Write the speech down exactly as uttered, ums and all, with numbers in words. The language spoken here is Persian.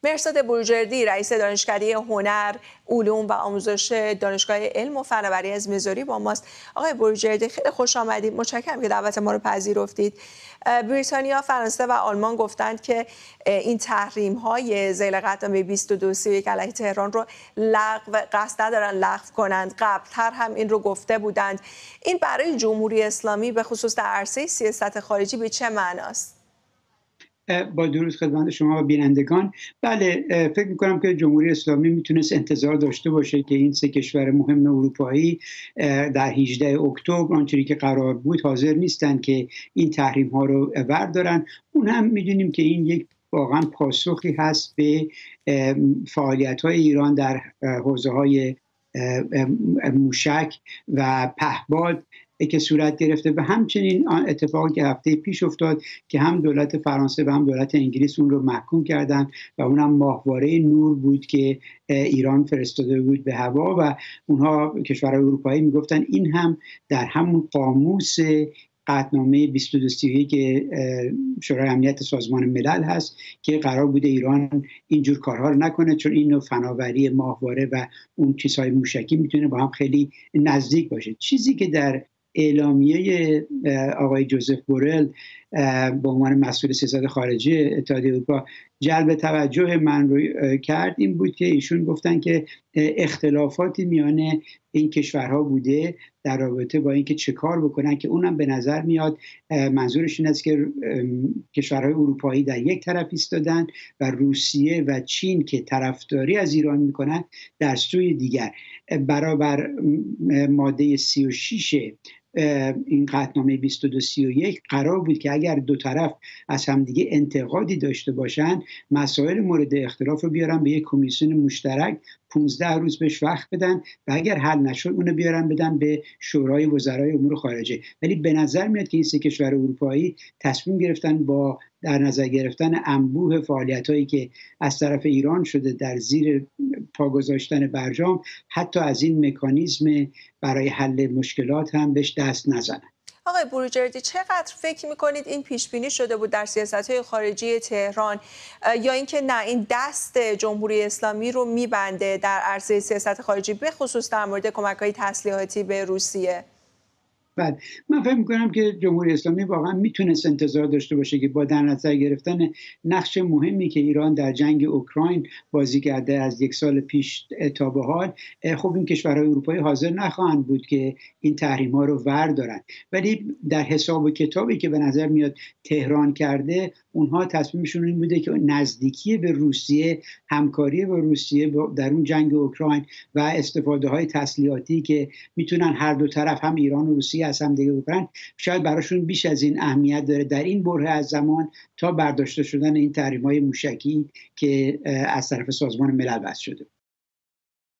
مرساد بروجردی رئیس دانشکده هنر، علوم و آموزش دانشگاه علم و فناوری از میزوری با ماست. آقای بروجردی خیلی خوش آمدید. متشکرم که دعوت ما رو پذیرفتید. بریتانیا، فرانسه و آلمان گفتند که این تحریم‌های ذیل قطعنامه بیست و دو سی و یک علیه تهران رو لغو قصد ندارن لغو کنند. قبل‌تر هم این رو گفته بودند. این برای جمهوری اسلامی به خصوص در عرصه سیاست خارجی به چه معناست؟ با درود خدمت شما و بینندگان. بله، فکر میکنم که جمهوری اسلامی میتونست انتظار داشته باشه که این سه کشور مهم اروپایی در هجدهم اکتبر آنچنانی که قرار بود حاضر نیستند که این تحریم ها رو بردارن. اون هم میدونیم که این یک واقعا پاسخی هست به فعالیت های ایران در حوزه های موشک و پهپاد که صورت گرفته و همچنین اتفاقی که هفته پیش افتاد که هم دولت فرانسه و هم دولت انگلیس اون رو محکوم کردن و اونم ماهواره نور بود که ایران فرستاده بود به هوا و اونها کشورهای اروپایی میگفتن این هم در همون قاموس قطعنامه بیست و دو سی و یک شورای امنیت سازمان ملل هست که قرار بوده ایران اینجور کارها رو نکنه، چون این نوع فناوری ماهواره و اون چیزهای موشکی میتونه با هم خیلی نزدیک باشه. چیزی که در اعلامیه آقای جوزف بورل به عنوان مسئول سیاست خارجی اتحادیه اروپا جلب توجه من رو کرد این بود که ایشون گفتن که اختلافاتی میان این کشورها بوده در رابطه با اینکه چه کار بکنن، که اونم به نظر میاد منظورش این است که کشورهای اروپایی در یک طرف ایستادن و روسیه و چین که طرفداری از ایران میکنن در سوی دیگر. برابر ماده سی و شش این قطعنامه بیست و دو سی و یک قرار بود که اگر دو طرف از همدیگه انتقادی داشته باشن مسائل مورد اختلاف رو بیارن به یک کمیسیون مشترک، پانزده روز بهش وقت بدن و اگر حل نشد اونو بیارن بدن به شورای وزرای امور خارجه. ولی به نظر میاد که این سه کشور اروپایی تصمیم گرفتن با در نظر گرفتن انبوه فعالیتایی که از طرف ایران شده در زیر پا گذاشتن برجام حتی از این مکانیزم برای حل مشکلات هم بهش دست نزنن. آقای بروجردی، چقدر فکر میکنید این پیش بینی شده بود در سیاست‌های خارجی تهران یا اینکه نه این دست جمهوری اسلامی رو میبنده در عرصه سیاست خارجی به خصوص در مورد کمک‌های تسلیحاتی به روسیه؟ بعد من فکر می‌کنم که جمهوری اسلامی واقعا میتونست انتظار داشته باشه که با در نظر گرفتن نقش مهمی که ایران در جنگ اوکراین بازی کرده از یک سال پیش تا به حال، خب این کشورهای اروپایی حاضر نخواهند بود که این تحریم‌ها رو وردارن. ولی در حساب و کتابی که به نظر میاد تهران کرده، اونها تصمیمشون این بوده که نزدیکی به روسیه، همکاری با روسیه در اون جنگ اوکراین و استفاده‌های تسلیحاتی که میتونن هر دو طرف هم ایران و روسیه از هم دیگه بکنن، شاید براشون بیش از این اهمیت داره در این بره از زمان تا برداشته شدن این تحریم‌های موشکی که از طرف سازمان ملل وضع شده.